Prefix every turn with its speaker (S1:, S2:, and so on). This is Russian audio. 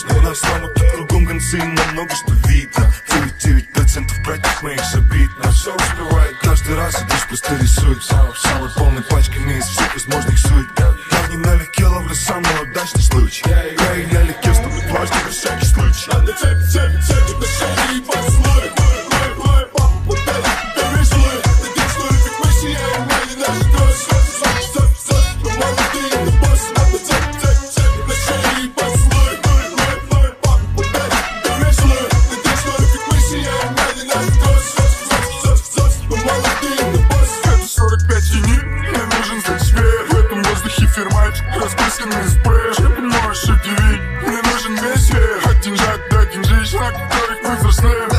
S1: У нас слава тут кругом гонцы, нам много что видно. 99% братьев моих забит. Но все успевает каждый раз, и дождь просто рисует. Самый полный пачками из всех возможных сует. Я не налегке ловлю самый удачный случай. Я и налегке, чтобы дважды на всякий случай.
S2: Надо цепи на шее и поцелуй. Мой папа путает, первый жилой. Надеюсь, что любит мы сияем, а не наши дрожь. Мы молодые, но босс. Надо цепи на шее и поцелуй. Мой папа путает, первый жилой. Надеюсь, что любит мы сияем, а не наши дрожь. Мы молодые, но босс. Это 45 фини, мне нужен здесь свет. В этом воздухе фермач, расписанный спэш. Ты можешь удивить, мне нужен весь век. От деньжат до деньжищ, на которых мы взрослеем.